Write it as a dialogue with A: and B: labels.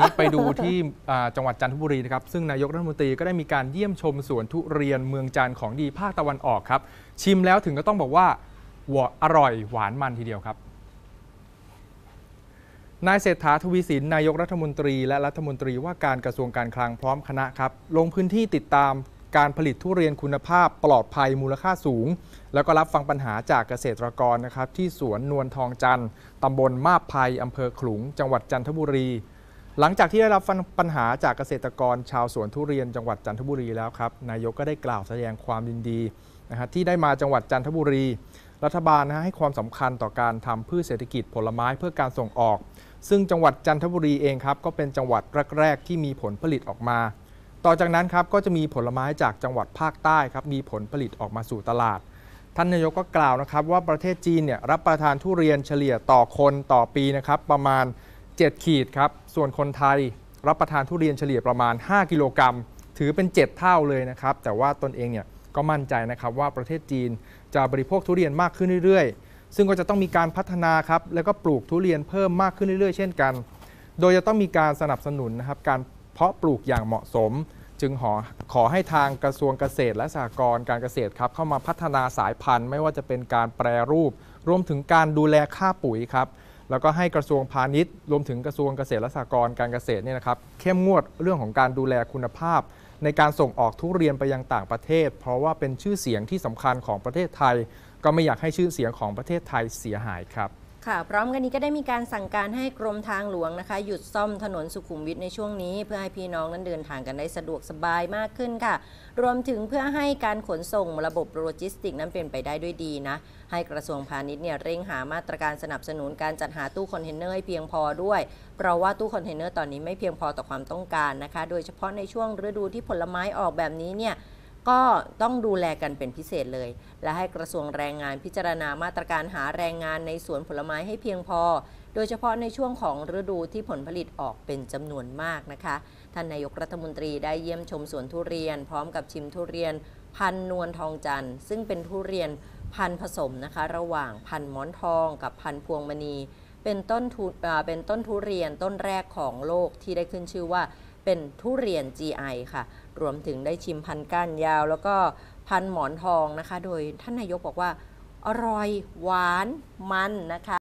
A: ไปดูที่จังหวัดจันทบุรีนะครับซึ่งนายกรัฐมนตรีก็ได้มีการเยี่ยมชมสวนทุเรียนเมืองจันทร์ของดีภาคตะวันออกครับชิมแล้วถึงก็ต้องบอกว่าอร่อยหวานมันทีเดียวครับนายเศรษฐา ทวีสินนายกรัฐมนตรีและรัฐมนตรีว่าการกระทรวงการคลังพร้อมคณะครับลงพื้นที่ติดตามการผลิตทุเรียนคุณภาพปลอดภัยมูลค่าสูงแล้วก็รับฟังปัญหาจากเกษตรกรนะครับที่สวนนวลทองจันทร์ตำบลมาบไพอำเภอขลุงจังหวัดจันทบุรีหลังจากที่ได้รับปัญหาจากเกษตรกรชาวสวนทุเรียนจังหวัดจันทบุรีแล้วครับนายกก็ได้กล่าวแสดงความยินดีที่ได้มาจังหวัดจันทบุรีรัฐบาลให้ความสำคัญต่อการทำพืชเศรษฐกิจผลไม้เพื่อการส่งออกซึ่งจังหวัดจันทบุรีเองครับก็เป็นจังหวัดแรกๆที่มีผลผลิตออกมาต่อจากนั้นครับก็จะมีผลไม้จากจังหวัดภาคใต้ครับมีผลผลิตออกมาสู่ตลาดท่านนายกก็กล่าวนะครับว่าประเทศจีนเนี่ยรับประทานทุเรียนเฉลี่ยต่อคนต่อปีนะครับประมาณ7 ขีดครับส่วนคนไทยรับประทานทุเรียนเฉลี่ยประมาณ5 กิโลกรัมถือเป็น7 เท่าเลยนะครับแต่ว่าตนเองเนี่ยก็มั่นใจนะครับว่าประเทศจีนจะบริโภคทุเรียนมากขึ้นเรื่อยๆซึ่งก็จะต้องมีการพัฒนาครับแล้วก็ปลูกทุเรียนเพิ่มมากขึ้นเรื่อยๆเช่นกันโดยจะต้องมีการสนับสนุนนะครับการเพาะปลูกอย่างเหมาะสมจึงขอให้ทางกระทรวงเกษตรและสหกรณ์การเกษตรครับเข้ามาพัฒนาสายพันธุ์ไม่ว่าจะเป็นการแปรรูปรวมถึงการดูแลค่าปุ๋ยครับแล้วก็ให้กระทรวงพาณิชย์รวมถึงกระทรวงเกษตรและสหกรณ์การเกษตรเนี่ยนะครับเข้มงวดเรื่องของการดูแลคุณภาพในการส่งออกทุเรียนไปยังต่างประเทศเพราะว่าเป็นชื่อเสียงที่สำคัญของประเทศไทยก็ไม่อยากให้ชื่อเสียงของประเทศไทยเสียหายครับ
B: ค่ะพร้อมกันนี้ก็ได้มีการสั่งการให้กรมทางหลวงนะคะหยุดซ่อมถนนสุขุมวิทในช่วงนี้เพื่อให้พี่น้องนั้นเดินทางกันได้สะดวกสบายมากขึ้นค่ะรวมถึงเพื่อให้การขนส่งระบบโลจิสติกนั้นเป็นไปได้ด้วยดีนะให้กระทรวงพาณิชย์เนี่ยเร่งหามาตรการสนับสนุนการจัดหาตู้คอนเทนเนอร์ให้เพียงพอด้วยเพราะว่าตู้คอนเทนเนอร์ตอนนี้ไม่เพียงพอต่อความต้องการนะคะโดยเฉพาะในช่วงฤดูที่ผลไม้ออกแบบนี้เนี่ยก็ต้องดูแลกันเป็นพิเศษเลยและให้กระทรวงแรงงานพิจารณามาตรการหาแรงงานในสวนผลไม้ให้เพียงพอโดยเฉพาะในช่วงของฤดูที่ผลผลิตออกเป็นจำนวนมากนะคะท่านนายกรัฐมนตรีได้เยี่ยมชมสวนทุเรียนพร้อมกับชิมทุเรียนพันธุ์นวลทองจันทร์ซึ่งเป็นทุเรียนพันธุ์ผสมนะคะระหว่างพันธุ์หมอนทองกับพันธุ์พวงมณีเป็นต้นทุเรียนต้นแรกของโลกที่ได้ขึ้นชื่อว่าเป็นทุเรียน GI ค่ะรวมถึงได้ชิมพันธุ์ก้านยาวแล้วก็พันธุ์หมอนทองนะคะโดยท่านนายกบอกว่าอร่อยหวานมันนะคะ